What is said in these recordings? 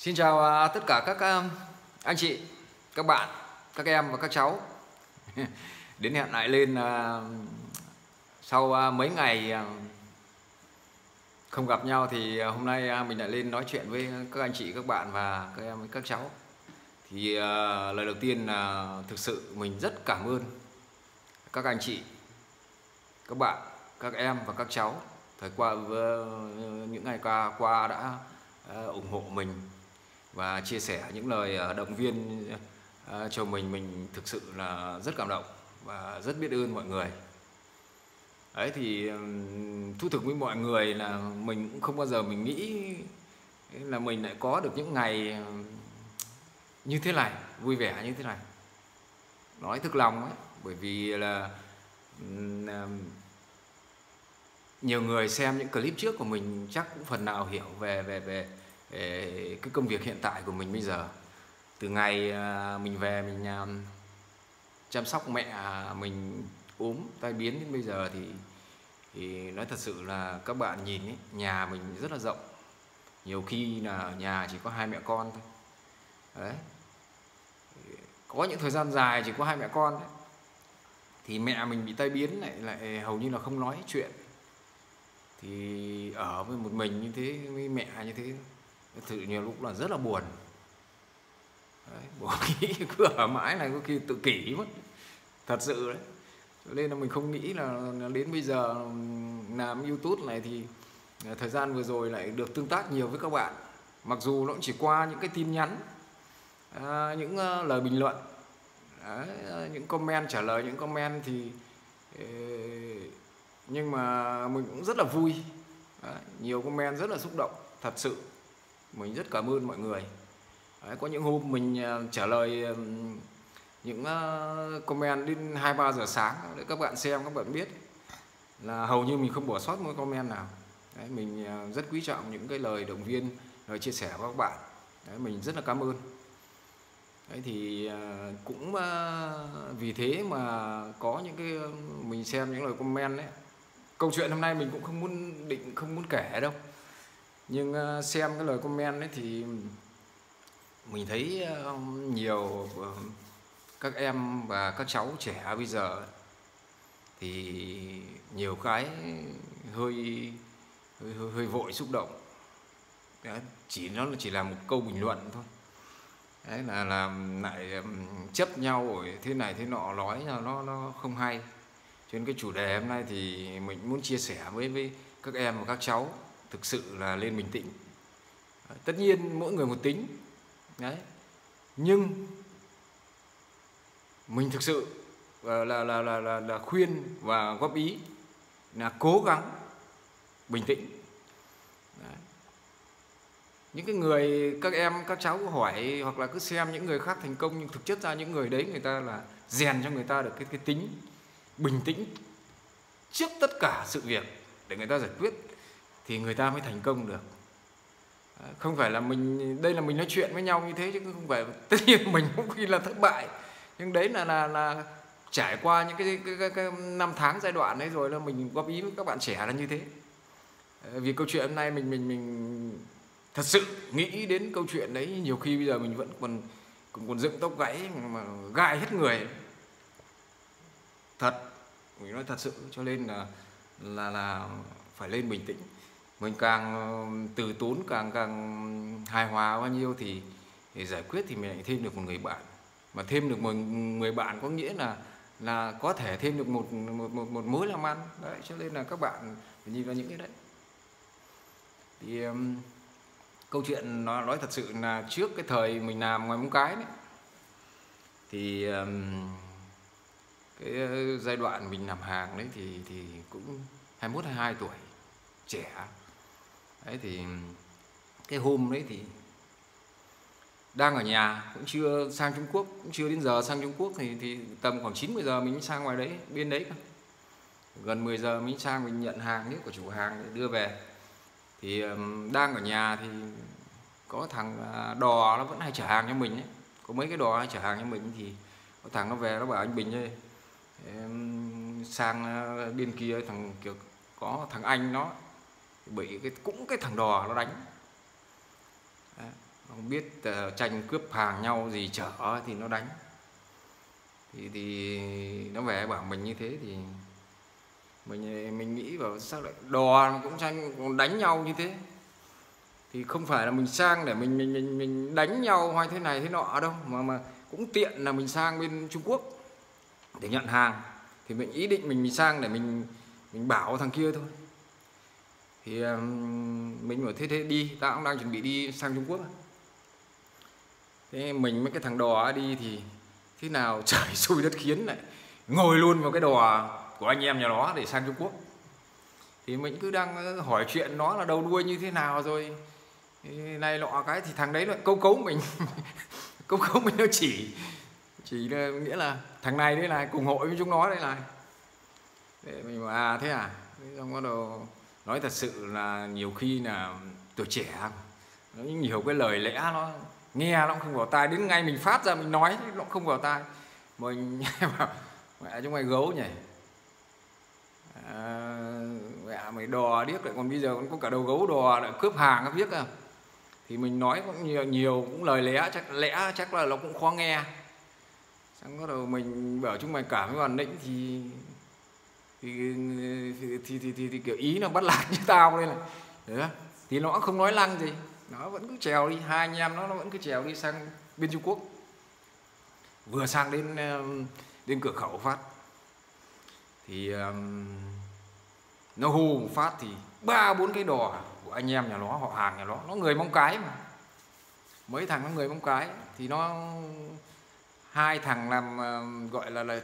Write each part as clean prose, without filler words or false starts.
Xin chào tất cả các anh chị, các bạn, các em và các cháu. Đến hẹn lại lên sau mấy ngày không gặp nhau thì hôm nay mình lại lên nói chuyện với các anh chị, các bạn và các em, các cháu. Thì lời đầu tiên là thực sự mình rất cảm ơn các anh chị, các bạn, các em và các cháu thời qua những ngày qua đã ủng hộ mình và chia sẻ những lời động viên cho mình thực sự là rất cảm động và rất biết ơn mọi người. Đấy thì thú thực với mọi người là mình cũng không bao giờ mình nghĩ là mình lại có được những ngày như thế này, vui vẻ như thế này. Nói thực lòng ấy, bởi vì là nhiều người xem những clip trước của mình chắc cũng phần nào hiểu về cái công việc hiện tại của mình bây giờ. Từ ngày mình về mình chăm sóc mẹ mình ốm tai biến đến bây giờ thì nói thật sự là các bạn nhìn ấy, nhà mình rất là rộng. Nhiều khi là nhà chỉ có hai mẹ con thôi. Đấy. Có những thời gian dài chỉ có hai mẹ con đấy. Thì mẹ mình bị tai biến lại hầu như là không nói chuyện. Thì ở với một mình như thế, với mẹ như thế, thực sự nhiều lúc là rất là buồn. Đấy, bỏ nghĩ cứ ở mãi này có khi tự kỷ mất, thật sự đấy. Cho nên là mình không nghĩ là đến bây giờ làm YouTube này thì thời gian vừa rồi lại được tương tác nhiều với các bạn, mặc dù nó cũng chỉ qua những cái tin nhắn, những lời bình luận, đấy, những comment, trả lời những comment thì nhưng mà mình cũng rất là vui. Đấy, nhiều comment rất là xúc động, thật sự mình rất cảm ơn mọi người. Đấy, có những hôm mình trả lời những comment đến 2-3 giờ sáng để các bạn xem, các bạn biết là hầu như mình không bỏ sót một comment nào. Đấy, mình rất quý trọng những cái lời động viên, lời chia sẻ của các bạn. Đấy, mình rất là cảm ơn. Đấy thì cũng vì thế mà có những cái mình xem những lời comment đấy. Câu chuyện hôm nay mình cũng không muốn kể đâu, nhưng xem cái lời comment đấy thì mình thấy nhiều các em và các cháu trẻ bây giờ thì nhiều cái hơi vội xúc động. Đấy, nó chỉ là một câu bình luận thôi. Đấy là lại chấp nhau rồi thế này thế nọ, nói nó không hay. Cho nên cái chủ đề hôm nay thì mình muốn chia sẻ với các em và các cháu thực sự là lên bình tĩnh. Tất nhiên mỗi người một tính. Đấy. Nhưng mình thực sự là khuyên và góp ý là cố gắng bình tĩnh. Đấy. Những cái người các em các cháu cứ hỏi hoặc là cứ xem những người khác thành công, nhưng thực chất ra những người đấy người ta là rèn cho người ta được cái tính bình tĩnh trước tất cả sự việc để người ta giải quyết thì người ta mới thành công được. Không phải là đây là mình nói chuyện với nhau như thế chứ không phải, tất nhiên mình cũng khi là thất bại, nhưng đấy là trải qua những cái năm tháng giai đoạn đấy rồi là mình góp ý với các bạn trẻ là như thế. Vì câu chuyện hôm nay mình thật sự nghĩ đến câu chuyện đấy, nhiều khi bây giờ mình vẫn còn dựng tóc gáy mà gai hết người thật, mình nói thật sự. Cho nên là phải lên bình tĩnh. Mình càng từ tốn, càng hài hòa bao nhiêu thì giải quyết thì mình lại thêm được một người bạn. Mà thêm được một người bạn có nghĩa là có thể thêm được một mối làm ăn. Đấy, cho nên là các bạn phải nhìn vào những cái đấy. Thì câu chuyện nó nói thật sự là trước cái thời mình làm ngoài Móng Cái đấy, thì cái giai đoạn mình làm hàng đấy thì cũng 21-22 tuổi, trẻ. Đấy thì cái hôm đấy thì đang ở nhà, cũng chưa sang Trung Quốc, cũng chưa đến giờ sang Trung Quốc, thì tầm khoảng 9-10 giờ mình sang ngoài đấy, bên đấy cơ. Gần 10 giờ mình sang mình nhận hàng hết của chủ hàng để đưa về. Thì đang ở nhà thì có thằng đò nó vẫn hay chở hàng cho mình ấy. Có mấy cái đò hay chở hàng cho mình thì có thằng nó về nó bảo anh Bình ơi, sang bên kia thằng kiểu có thằng anh nó bị cái thằng đò nó đánh. Đấy. không biết tranh cướp hàng nhau gì chở thì nó đánh. Thì nó về bảo mình như thế thì mình nghĩ vào sao lại đò cũng tranh đánh nhau như thế. Thì không phải là mình sang để mình đánh nhau hay thế này thế nọ đâu, mà cũng tiện là mình sang bên Trung Quốc để nhận hàng. Thì mình ý định mình sang để mình bảo thằng kia thôi. Thì mình bảo thế đi, tao cũng đang chuẩn bị đi sang Trung Quốc. Thế mình với cái thằng đò đi thì thế nào trời xui đất khiến lại ngồi luôn vào cái đò của anh em nhà nó để sang Trung Quốc. Thì mình cứ đang hỏi chuyện nó là đầu đuôi như thế nào rồi này nọ cái, thì thằng đấy lại câu cấu mình câu cấu mình nó chỉ là nghĩa là thằng này đây này cùng hội với chúng nó đây này. Để mình bảo thế à. Xong bắt đầu nói thật sự là nhiều khi là tuổi trẻ nó nhiều cái lời lẽ nó nghe nó cũng không vào tai, đến ngay mình phát ra mình nói nó cũng không vào tai. Mình bảo mẹ chúng mày gấu nhỉ, mẹ mày đò điếc lại, còn bây giờ còn có cả đầu gấu đò lại cướp hàng các biết à. Thì mình nói cũng nhiều cũng lời lẽ chắc là nó cũng khó nghe. Xong bắt đầu mình bảo chúng mày cảm với bản lĩnh thì kiểu ý nó bắt lạc như tao đây này. Thì nó không nói lăng gì, nó vẫn cứ trèo đi, hai anh em nó vẫn cứ trèo đi sang bên Trung Quốc. Vừa sang đến cửa khẩu phát thì nó hù một phát thì 3-4 cái đò của anh em nhà nó, họ hàng nhà nó người Móng Cái mà. Mấy thằng nó người Móng Cái thì nó hai thằng làm gọi là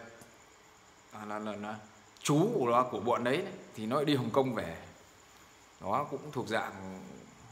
chú của bọn đấy, thì nó đi Hồng Kông về. Nó cũng thuộc dạng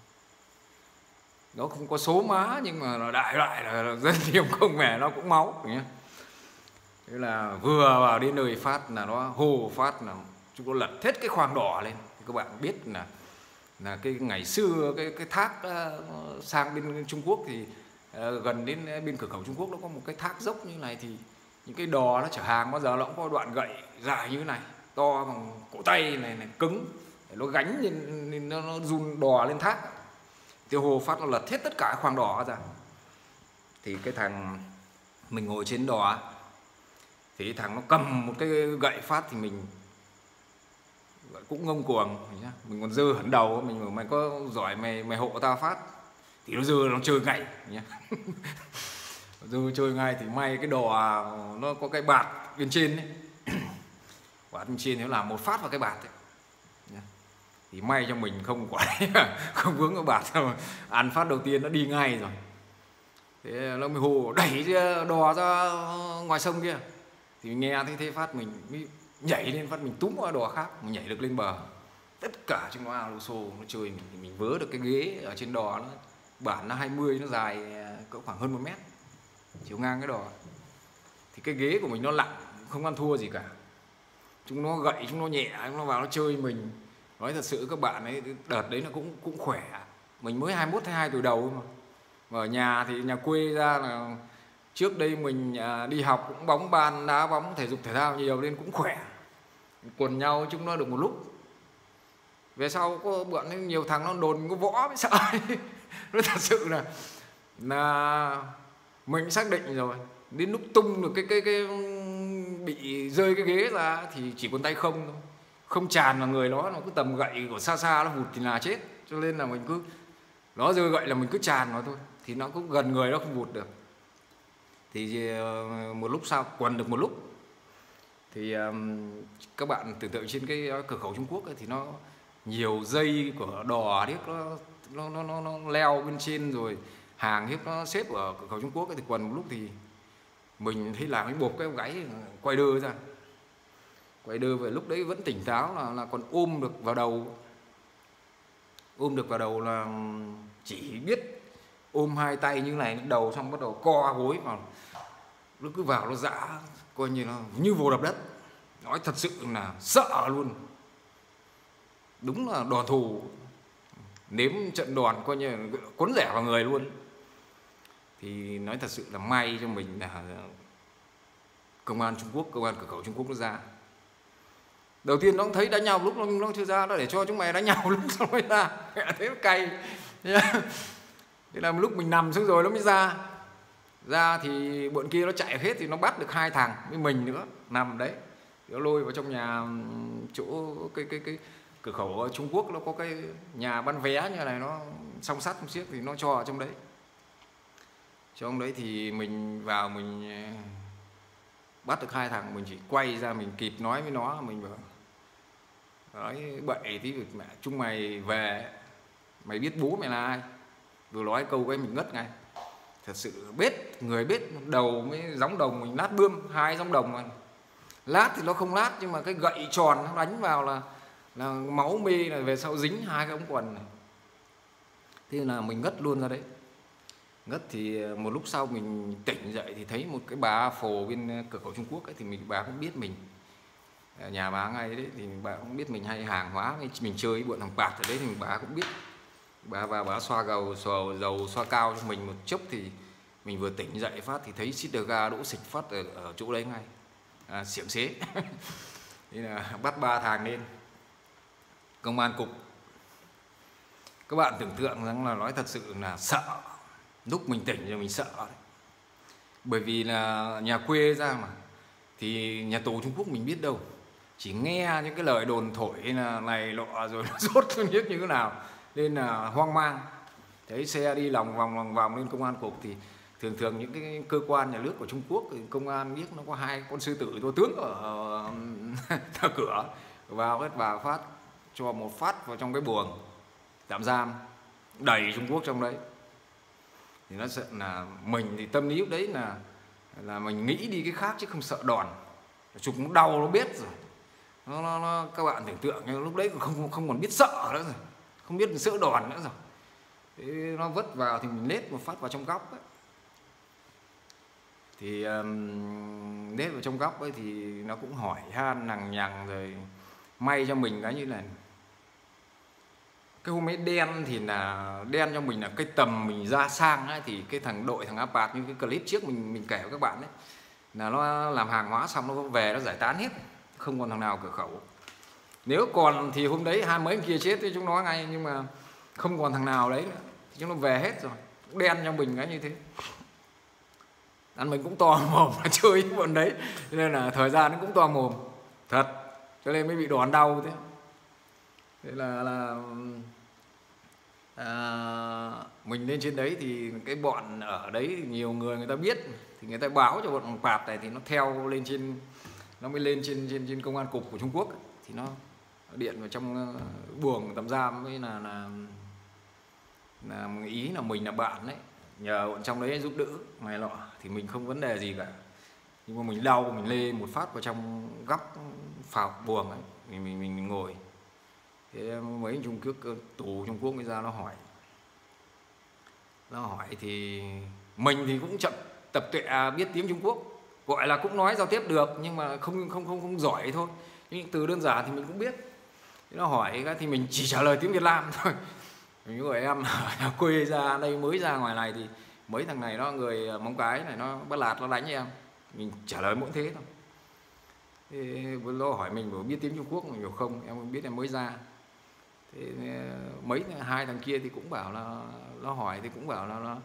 nó không có số má nhưng mà nó đại loại là dân đi Hồng Kông về nó cũng máu nhá. Thế là vừa vào đến nơi phát là nó hô phát là chúng nó lật hết cái khoang đỏ lên. Thì các bạn biết là cái ngày xưa cái thác sang bên Trung Quốc thì gần đến bên cửa khẩu Trung Quốc nó có một cái thác dốc như này, thì những cái đò nó chở hàng bao giờ nó cũng có đoạn gậy dài như thế này, to bằng cổ tay này cứng để nó gánh nên nó run đò lên thác. Tiêu hồ phát nó lật hết tất cả khoang đò ra. Thì cái thằng mình ngồi trên đò thì thằng nó cầm một cái gậy phát thì mình cũng ngông cuồng, mình còn dơ hẳn đầu, mình bảo mày có giỏi mày hộ tao phát, thì nó dơ nó chơi ngay nhá. Dơ chơi ngay thì may cái đò nó có cái bạt bên trên ấy. Bạt bên trên nó làm một phát vào cái bạt ấy. Thì may cho mình không quả không vướng cái bạt, ăn phát đầu tiên nó đi ngay rồi. Thế nó mới hồ đẩy đò ra ngoài sông kia. Thì nghe thấy thế phát mình mới nhảy lên, phát mình túm qua đò khác, mình nhảy được lên bờ. Tất cả chúng nó ao lô xô nó chơi mình, thì mình vớ được cái ghế ở trên đò, nó bản nó 20, nó dài cỡ khoảng hơn 1 mét, chiều ngang cái đò. Thì cái ghế của mình nó lặng, không ăn thua gì cả. Chúng nó gậy, chúng nó nhẹ, chúng nó vào nó chơi mình. Nói thật sự các bạn ấy, đợt đấy là cũng khỏe. Mình mới 21, 22 tuổi đầu mà. Mà ở nhà thì nhà quê ra là trước đây mình đi học cũng bóng bàn, đá bóng, thể dục thể thao nhiều nên cũng khỏe. Quần nhau chúng nó được một lúc. Về sau có bọn ấy, nhiều thằng nó đồn có võ mới sợ. Nó thật sự là mình xác định rồi. Đến lúc tung được cái bị rơi cái ghế ra thì chỉ còn tay không thôi. Không tràn vào người nó cứ tầm gậy của xa xa nó hụt thì là chết. Cho nên là mình cứ nó rơi gậy là mình cứ tràn vào thôi, thì nó cũng gần người nó không vụt được. Thì một lúc sau quần được một lúc thì các bạn tưởng tượng trên cái cửa khẩu Trung Quốc ấy, thì nó nhiều dây của đò điếc nó leo bên trên, rồi hàng hiếp nó xếp ở cửa khẩu Trung Quốc ấy. Thì quần một lúc thì mình thấy làm cái bộp cái gáy quay đơ ra, quay đơ về. Lúc đấy vẫn tỉnh táo là còn ôm được vào đầu là chỉ biết ôm hai tay như này đầu, xong bắt đầu co gối vào, nó cứ vào nó dã, coi như nó như vô đập đất. Nói thật sự là sợ luôn, đúng là đòn thù, nếm trận đòn coi như cuốn rẻ vào người luôn. Thì nói thật sự là may cho mình là công an Trung Quốc, công an cửa khẩu Trung Quốc nó ra. Đầu tiên nó cũng thấy đánh nhau, lúc nó chưa ra, nó để cho chúng mày đánh nhau lúc nó mới ra. Thế cay. Thế là lúc mình nằm xuống rồi nó mới ra thì bọn kia nó chạy hết thì nó bắt được 2 thằng với mình nữa nằm đấy, nó lôi vào trong nhà, chỗ cái cửa khẩu ở Trung Quốc nó có cái nhà bán vé như này, nó song sắt song xiếc thì nó cho ở trong đấy. Trong đấy thì mình vào mình bắt được 2 thằng, mình chỉ quay ra mình kịp nói với nó, mình bảo nói bậy tí, mẹ chúng mày về mày biết bố mày là ai, vừa nói câu cái mình ngất ngay. Thật sự người bết đầu mới gióng đồng mình lát bươm, 2 gióng đồng mà lát thì nó không lát, nhưng mà cái gậy tròn nó đánh vào là máu mê là về sau dính 2 cái ống quần này. Thế là mình ngất luôn ra đấy. Ngất thì một lúc sau mình tỉnh dậy thì thấy một cái bà phồ bên cửa khẩu Trung Quốc ấy, thì bà cũng biết mình, nhà bà ngay đấy, thì bà cũng biết mình hay hàng hóa, mình chơi bọn thằng Pạt ở đấy thì bà cũng biết. Bà xoa dầu xoa cao cho mình một chốc thì mình vừa tỉnh dậy phát thì thấy xít ga đỗ xịch phát ở chỗ đấy ngay, xiểm xế. Thế là bắt 3 thằng lên công an cục. Các bạn tưởng tượng rằng là nói thật sự là sợ, lúc mình tỉnh rồi mình sợ đấy. Bởi vì là nhà quê ra mà, thì nhà tù Trung Quốc mình biết đâu, chỉ nghe những cái lời đồn thổi là này lọ rồi nó rốt không biết như thế nào, nên là hoang mang. Thấy xe đi lòng vòng lên công an cục thì thường những cái cơ quan nhà nước của Trung Quốc thì công an biết nó có 2 con sư tử to tướng ở cửa, vào phát cho một phát vào trong cái buồng tạm giam, đầy Trung Quốc trong đấy. Thì nó sợ là mình thì tâm lý lúc đấy là mình nghĩ đi cái khác chứ không sợ đòn, chúng nó đau nó biết rồi. Các bạn tưởng tượng nhưng lúc đấy không còn biết sợ nữa rồi, không biết sợ đòn nữa rồi. Thế nó vất vào thì mình nết một phát vào trong góc ấy. Thì nết vào trong góc ấy thì nó cũng hỏi han lằng nhằng rồi. May cho mình cái như này, cái hôm ấy đen thì là đen cho mình là cái tầm mình ra sang ấy, thì cái thằng Apat như cái clip trước mình kể với các bạn đấy, là nó làm hàng hóa xong nó về nó giải tán hết, không còn thằng nào cửa khẩu. Nếu còn thì hôm đấy 20 mấy kia chết với chúng nó ngay, nhưng mà không còn thằng nào đấy nữa thì chúng nó về hết rồi. Cũng đen cho mình cái như thế. Anh mình cũng to mồm mà chơi với bọn đấy, nên là thời gian nó cũng to mồm thật, cho nên mới bị đòn đau thế. Thế là mình lên trên đấy thì cái bọn ở đấy nhiều người ta biết, thì người ta báo cho bọn Pạt này, thì nó theo lên trên, nó mới lên trên công an cục của Trung Quốc, thì nó điện vào trong buồng tạm giam với là ý là mình là bạn đấy, nhờ bọn trong đấy giúp đỡ này nọ, thì mình không vấn đề gì cả. Nhưng mà mình đau, mình lê một phát vào trong góc phòng buồng ấy, mình ngồi. Thế mấy anh Trung Quốc, tù Trung Quốc mới ra nó hỏi thì mình thì cũng chậm tập tọa biết tiếng Trung Quốc, gọi là cũng nói giao tiếp được nhưng mà không giỏi thôi, những từ đơn giản thì mình cũng biết. Thế nó hỏi cái thì mình chỉ trả lời tiếng Việt Nam thôi. Mình gọi em ở quê ra đây mới ra ngoài này thì mấy thằng này nó người Móng Cái này nó bắt lạt nó đánh em, mình trả lời mỗi thế thôi. Thế nó hỏi mình bảo biết tiếng Trung Quốc, mình bảo không, em biết em mới ra. Thế mấy 2 thằng kia thì cũng bảo là nó hỏi thì cũng bảo là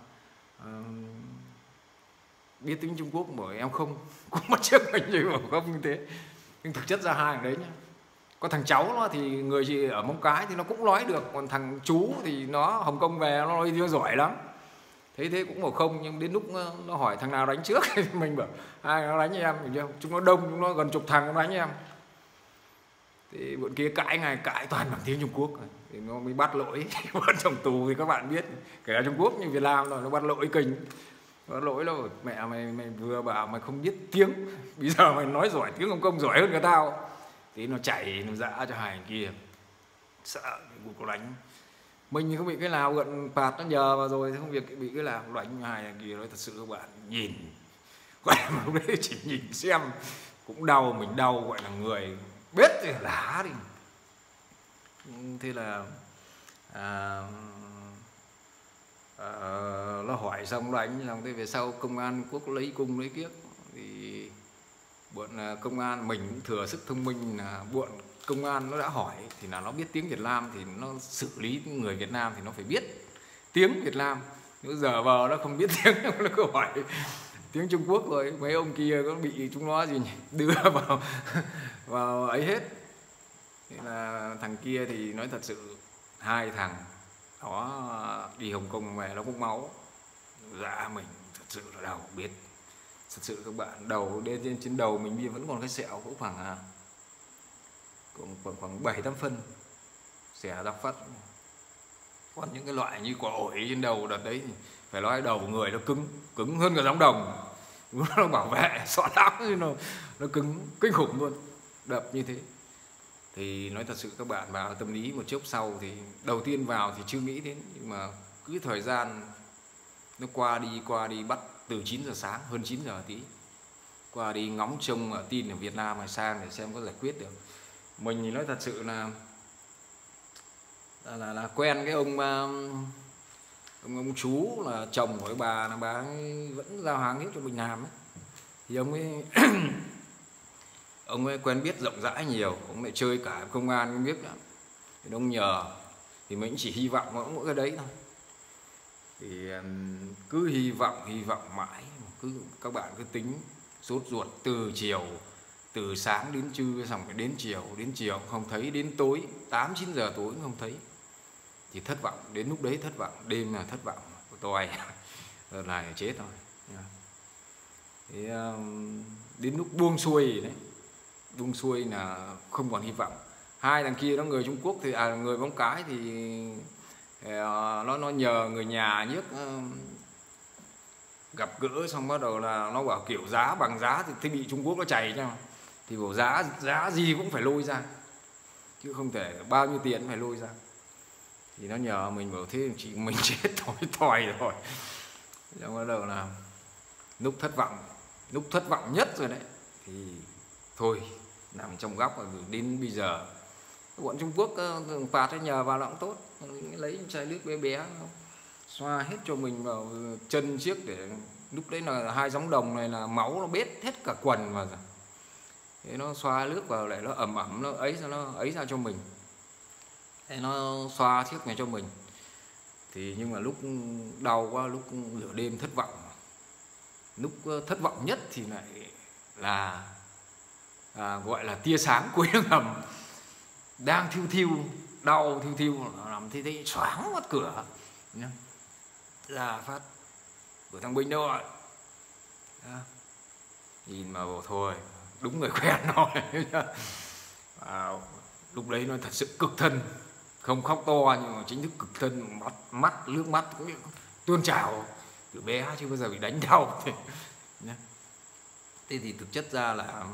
biết tiếng Trung Quốc, bảo em không, cũng bắt chước mình như bảo không như thế. Nhưng thực chất ra 2 thằng đấy nhá, có thằng cháu nó thì người gì ở Móng Cái thì nó cũng nói được, còn thằng chú thì nó Hồng Kông về nó nói tiếng giỏi lắm. Thế cũng bảo không, nhưng đến lúc nó hỏi thằng nào đánh trước thì mình bảo 2 nó đánh em, chúng nó đông, chúng nó gần chục thằng nó đánh em. Thì bọn kia cãi toàn bằng tiếng Trung Quốc thì nó mới bắt lỗi. Bọn trong tù thì các bạn biết, kể cả Trung Quốc như Việt Nam rồi, nó bắt lỗi kinh. Bắt lỗi là mẹ mày vừa bảo mày không biết tiếng, bây giờ mày nói giỏi tiếng Hồng Kông giỏi hơn cả tao. Thì nó chạy nó dã cho 2 thằng kia, sợ vụ có đánh. Mình không bị cái nào gần Pạt nó nhờ vào rồi, không việc bị cái nào đánh 2 thằng kia. Nói thật sự các bạn nhìn, gọi là lúc đấy chỉ nhìn xem cũng đau, mình đau gọi là người bết thì lá đi. Thế là nó hỏi xong nó đánh xong, thế về sau công an quốc lấy cung lấy kiếc thì bọn công an mình cũng thừa sức thông minh, là bọn công an nó đã hỏi thì là nó biết tiếng Việt Nam thì nó xử lý người Việt Nam thì nó phải biết tiếng Việt Nam, Nếu giờ vào nó không biết tiếng nó cứ hỏi tiếng Trung Quốc, rồi mấy ông kia có bị chúng nó gì nhỉ? Đưa vào vào ấy hết. Thế là thằng kia thì nói thật sự, hai thằng đó đi Hồng Kông về nó cũng máu. Dạ mình thật sự là đau biết. Thật sự các bạn, đầu trên đầu mình bây giờ vẫn còn cái sẹo cũng khoảng khoảng 7-8 phân. Xẻ ra phát. Còn những cái loại như quả ổi trên đầu đợt đấy thì phải nói đầu người nó cứng hơn cả gióng đồng. Nó bảo vệ sọ não, nó cứng kinh khủng luôn, đập như thế. Thì nói thật sự các bạn vào tâm lý một chốc sau thì đầu tiên vào thì chưa nghĩ đến, nhưng mà cứ thời gian nó qua đi bắt từ 9 giờ sáng, hơn 9 giờ tí, qua đi ngóng trông ở tin ở Việt Nam mà sang để xem có giải quyết được. Mình thì nói thật sự là quen cái ông chú là chồng của bà, là bà ấy vẫn giao hàng hết cho mình làm ấy. Thì ông ấy ông ấy quen biết rộng rãi nhiều, ông lại chơi cả công an không biết lắm. Thì ông nhờ thì mình chỉ hy vọng mỗi cái đấy thôi. Thì cứ hy vọng mãi, các bạn cứ tính sốt ruột từ sáng đến trưa, xong phải đến chiều không thấy, đến tối 8-9 giờ tối không thấy. Thì thất vọng, đến lúc đấy thất vọng, đêm là thất vọng của tôi này chết rồi. Thế đến lúc buông xuôi đấy, buông xuôi là không còn hy vọng. Hai thằng kia nó người Trung Quốc thì người Móng Cái thì nó nhờ người nhà nhiếc gặp gỡ, xong bắt đầu là nó bảo kiểu giá bằng giá thì thiết bị Trung Quốc nó chảy cho, thì bảo giá gì cũng phải lôi ra, chứ không thể bao nhiêu tiền phải lôi ra. Thì nó nhờ mình, bảo thế chị mình chết thòi rồi. Xong bắt đầu là lúc thất vọng nhất rồi đấy, thì thôi nằm trong góc rồi. Đến bây giờ bọn Trung Quốc phạt ấy, nhờ vào nó cũng tốt, lấy chai nước bé bé xoa hết cho mình vào chân chiếc, để lúc đấy là 2 gióng đồng này là máu nó bết hết cả quần mà. Thế nó xoa nước vào lại nó ẩm nó ấy ra cho mình. Thế nó xoa chiếc này cho mình. Thì nhưng mà lúc đau quá, lúc nửa đêm thất vọng. Lúc thất vọng nhất thì lại là gọi là tia sáng cuối đường hầm đang thiêu đau làm thế choáng mất cửa ra phát của thằng Bình đâu rồi. Nhìn mà bảo thôi đúng người quen rồi. Lúc đấy nó thật sự cực thân, không khóc to nhưng mà chính thức cực thân, nước mắt cũng tuôn trào từ bé chứ bao giờ bị đánh đau. Thế thì thực chất ra là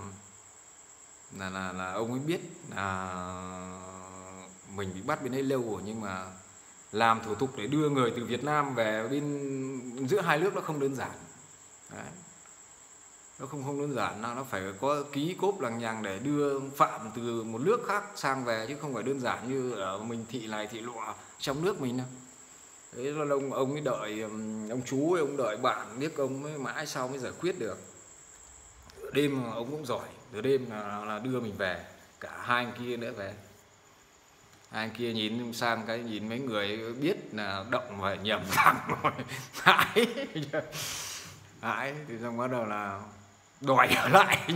ông ấy biết là mình bị bắt bên đấy lâu rồi, nhưng mà làm thủ tục để đưa người từ Việt Nam về bên giữa hai nước nó không đơn giản. Đấy. Nó không đơn giản, nó phải có ký cốp lằng nhằng để đưa phạm từ một nước khác sang về, chứ không phải đơn giản như ở mình thị này thị lọ trong nước mình đâu. Thế là ông ấy đợi, ông chú ấy, ông đợi bạn biết ông ấy mãi sau mới giải quyết được. Đêm ông cũng giỏi, từ đêm là đưa mình về, cả hai anh kia nữa về. Hai anh kia nhìn sang cái nhìn mấy người biết là động và nhầm thẳng rồi. Hãi thì xong bắt đầu là đòi ở lại.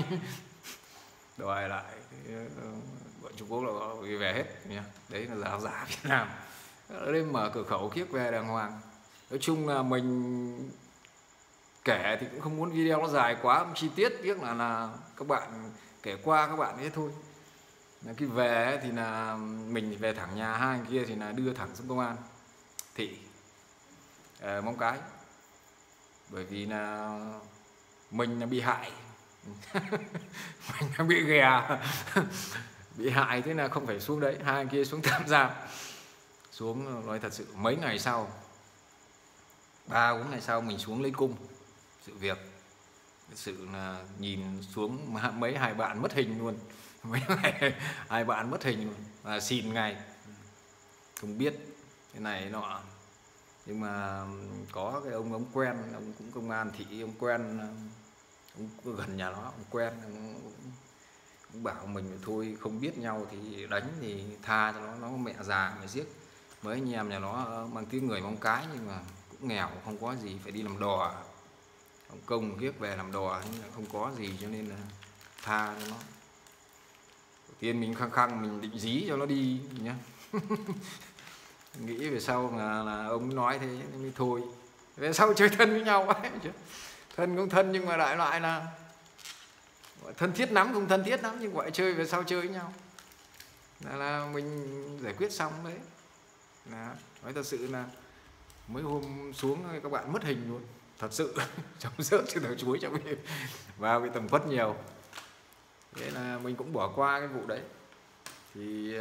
Bọn Trung Quốc là về hết nhá. Đấy là giáo giả Việt Nam. Lên mở cửa khẩu kiếp về đàng hoàng. Nói chung là mình kể thì cũng không muốn video nó dài quá chi tiết, tiếc là các bạn kể qua các bạn ấy thôi. Là khi về thì là mình về thẳng nhà, hai anh kia thì là đưa thẳng xuống công an thị Móng Cái. Bởi vì là mình là bị hại. Mình là bị ghè. Bị hại, thế là không phải xuống đấy, hai anh kia xuống tạm giam. Xuống nói thật sự mấy ngày sau, 3-4 ngày sau mình xuống lấy cung sự việc. Thật sự là nhìn xuống mấy hai bạn mất hình luôn. Mấy ngày hai bạn mất hình luôn, và xìn ngay không biết thế này nọ. Nhưng mà có cái ông quen, ông cũng công an thị, ông quen, ông gần nhà nó, ông quen, ông bảo mình thôi không biết nhau thì đánh thì tha cho nó mẹ già mà giết. Mấy anh em nhà nó mang tiếng người Móng Cái nhưng mà cũng cũng nghèo, không có gì, phải đi làm đò, ông công kiếp về làm đò nhưng là không có gì, cho nên là tha cho nó. Đầu tiên mình khăng khăng mình định dí cho nó đi nhá. Nghĩ về sau là ông nói thế mới thôi. Về sau chơi thân với nhau ấy chứ, thân cũng thân nhưng mà đại loại là thân thiết lắm không thân thiết lắm, nhưng gọi chơi về sau chơi với nhau là mình giải quyết xong đấy. Là nói thật sự là mấy hôm xuống các bạn mất hình luôn, thật sự. Trong rớt trên đầu chuối trong vào bị tầm quất nhiều, thế là mình cũng bỏ qua cái vụ đấy. Thì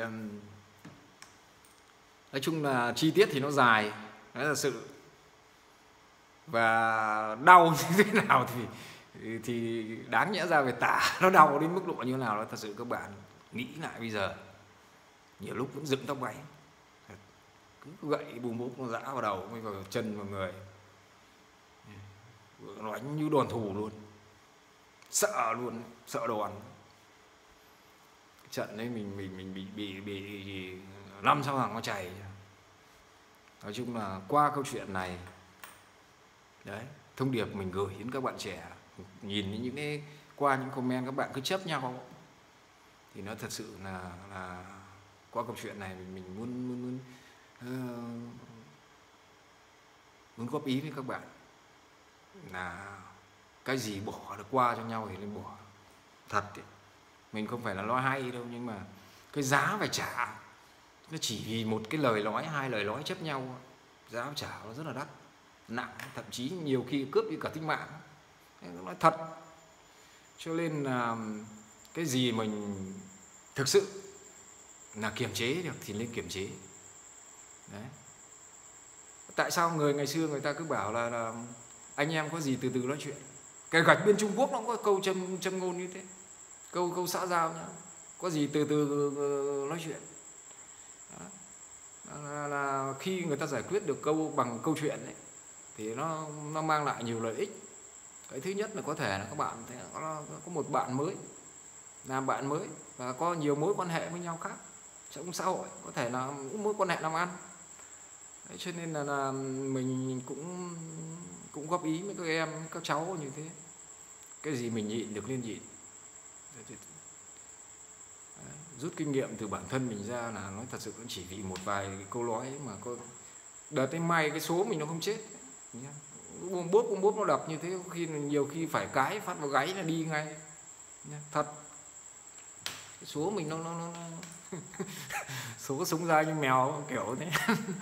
nói chung là chi tiết thì nó dài, nói thật sự, và đau như thế nào thì đáng nhẽ ra về tả nó đau đến mức độ như thế nào đó. Thật sự các bạn nghĩ lại bây giờ nhiều lúc vẫn dựng tóc gáy, cứ gậy bùm bốp nó giã vào đầu, mới vào chân vào người, nó đánh như đòn thù luôn, sợ luôn, sợ đòn. Trận đấy mình bị 5-6 thằng nó chảy. Nói chung là qua câu chuyện này đấy, thông điệp mình gửi đến các bạn trẻ, nhìn những cái qua những comment các bạn cứ chấp nhau, thì nó thật sự là qua câu chuyện này mình muốn góp ý với các bạn là cái gì bỏ được qua cho nhau thì nên bỏ. Thật ấy, mình không phải là nói hay đâu, nhưng mà cái giá phải trả, nó chỉ vì một cái lời nói, 2 lời nói chấp nhau, giá phải trả nó rất là đắt, nặng, thậm chí nhiều khi cướp đi cả tính mạng. Nó nói thật. Cho nên là cái gì mình thực sự là kiềm chế được thì nên kiềm chế. Đấy. Tại sao người ngày xưa người ta cứ bảo là anh em có gì từ từ nói chuyện. Kể cả bên Trung Quốc nó cũng có câu châm ngôn như thế, câu xã giao nhá, có gì từ từ nói chuyện. Đó. Là khi người ta giải quyết được câu bằng câu chuyện ấy, thì nó mang lại nhiều lợi ích. Cái thứ nhất là có thể là các bạn có một bạn mới, làm bạn mới và có nhiều mối quan hệ với nhau khác trong xã hội, có thể là mối quan hệ làm ăn. Đấy, cho nên là mình cũng góp ý với các em, các cháu như thế. Cái gì mình nhịn được nên nhịn. Đấy, rút kinh nghiệm từ bản thân mình ra là nói thật sự cũng chỉ vì một vài câu nói mà có đợt tới may cái số mình nó không chết. Bốp bốp nó đập như thế, khi nhiều khi phải cái phát vào gáy là đi ngay. Thật. Cái số mình nó số súng ra như mèo kiểu thế.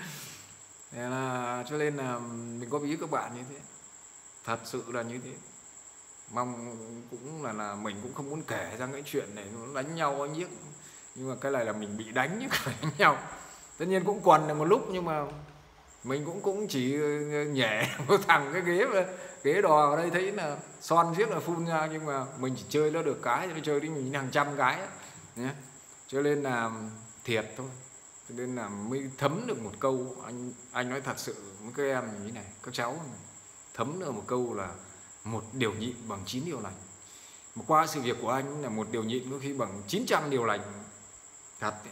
Cho nên là mình góp ý các bạn như thế, thật sự là như thế. Mong cũng là mình cũng không muốn kể ra cái chuyện này nó đánh nhau anh nhiếc, nhưng mà cái này là mình bị đánh chứ không phải đánh nhau. Tất nhiên cũng quần được một lúc, nhưng mà mình cũng chỉ nhẹ một thằng cái ghế đò ở đây thấy là son riết là phun ra, nhưng mà mình chỉ chơi nó được cái, nó chơi đến mình hàng trăm cái nhé. Cho nên là thiệt thôi. Cho nên là mới thấm được một câu, anh nói thật sự với các em như thế này, các cháu này, thấm được một câu là một điều nhịn bằng 9 điều lành. Mà qua sự việc của anh là một điều nhịn có khi bằng 900 điều lành. Thật đấy.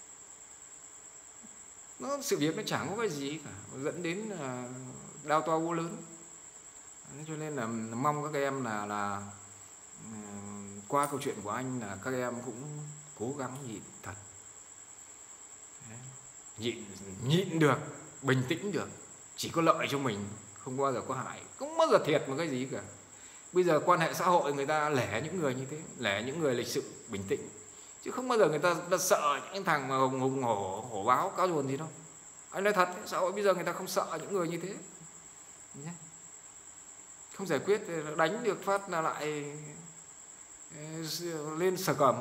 Sự việc nó chẳng có cái gì cả, dẫn đến đau to búa lớn. Cho nên là mong các em là qua câu chuyện của anh là các em cũng cố gắng nhịn thật. Nhịn được, bình tĩnh được, chỉ có lợi cho mình, không bao giờ có hại, không bao giờ thiệt một cái gì cả. Bây giờ quan hệ xã hội người ta lẻ những người như thế, lẻ những người lịch sự, bình tĩnh, chứ không bao giờ người ta sợ những thằng mà hùng hổ báo cáo chuồn gì đâu. Anh nói thật, xã hội bây giờ người ta không sợ những người như thế. Không giải quyết đánh được phát là lại lên sở cẩm.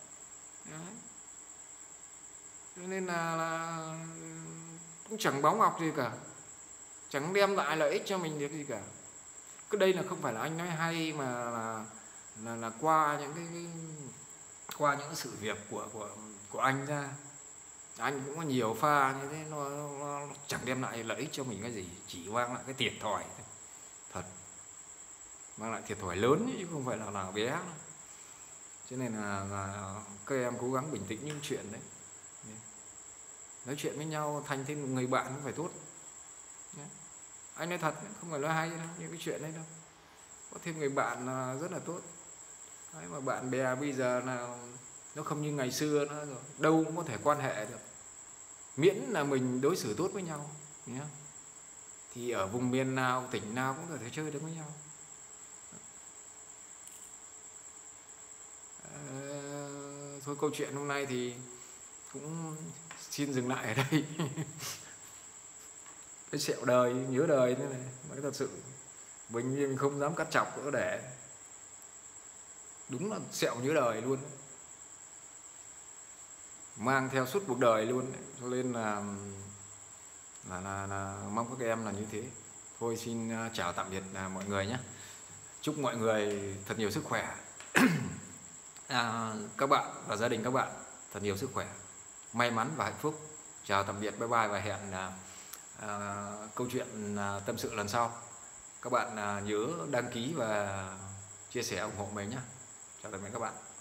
Cho nên là cũng chẳng báu ngọc gì cả, chẳng đem lại lợi ích cho mình được gì cả. Cái đây là không phải là anh nói hay, mà là qua những cái sự việc của anh ra. Anh cũng có nhiều pha như thế, nó chẳng đem lại lợi ích cho mình cái gì, chỉ mang lại cái thiệt thòi thôi. Thật, mang lại thiệt thòi lớn chứ không phải là bé đâu. Cho nên là các em cố gắng bình tĩnh những chuyện đấy, nói chuyện với nhau thành thêm một người bạn cũng phải tốt. Anh nói thật, không phải nói hay đâu, những cái chuyện đấy đâu. Có thêm người bạn rất là tốt. Đấy, mà bạn bè bây giờ là nó không như ngày xưa nữa rồi, đâu cũng có thể quan hệ được, miễn là mình đối xử tốt với nhau nhé. Thì ở vùng miền nào, tỉnh nào cũng có thể chơi được với nhau. Thôi câu chuyện hôm nay thì cũng xin dừng lại ở đây. Cái sẹo đời, nhớ đời thế này, nói thật sự mình không dám cắt chọc nữa, để đúng là sẹo nhớ đời luôn, mang theo suốt cuộc đời luôn. Cho nên là mong các em là như thế. Thôi xin chào tạm biệt mọi người nhé. Chúc mọi người thật nhiều sức khỏe. Các bạn và gia đình các bạn thật nhiều sức khỏe, may mắn và hạnh phúc. Chào tạm biệt, bye bye, và hẹn câu chuyện tâm sự lần sau. Các bạn nhớ đăng ký và chia sẻ ủng hộ mình nhé. Chào tạm biệt các bạn.